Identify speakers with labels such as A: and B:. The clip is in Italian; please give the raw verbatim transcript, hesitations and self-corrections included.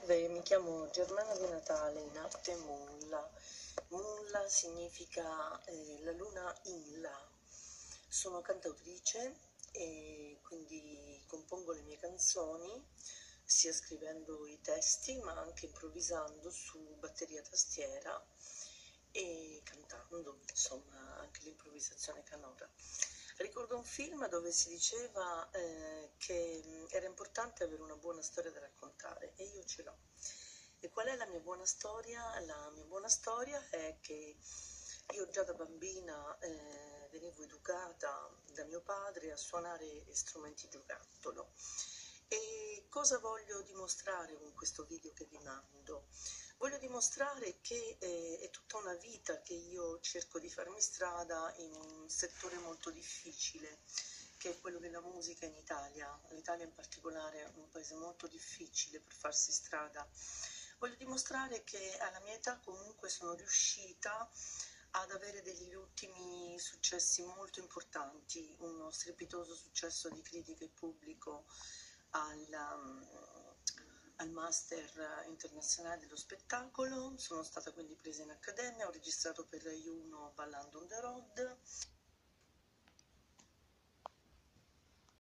A: Salve, mi chiamo Germana Di Natale, in arte Mulla. Mulla significa eh, la luna in là. Sono cantautrice e quindi compongo le mie canzoni sia scrivendo i testi ma anche improvvisando su batteria tastiera e cantando, insomma, anche l'improvvisazione canora. Ricordo un film dove si diceva eh, che mh, era importante avere una buona storia da raccontare e io ce l'ho. E qual è la mia buona storia? La mia buona storia è che io già da bambina eh, venivo educata da mio padre a suonare strumenti giocattolo. E cosa voglio dimostrare con questo video che vi mando? Voglio dimostrare che eh, è tutta una vita che io cerco di farmi strada in un settore molto difficile, che è quello della musica in Italia. L'Italia in particolare è un paese molto difficile per farsi strada. Voglio dimostrare che alla mia età comunque sono riuscita ad avere degli ultimi successi molto importanti, uno strepitoso successo di critica e pubblico al, um, al Master internazionale dello spettacolo. Sono stata quindi presa in accademia, ho registrato per Rai uno Ballando on the Road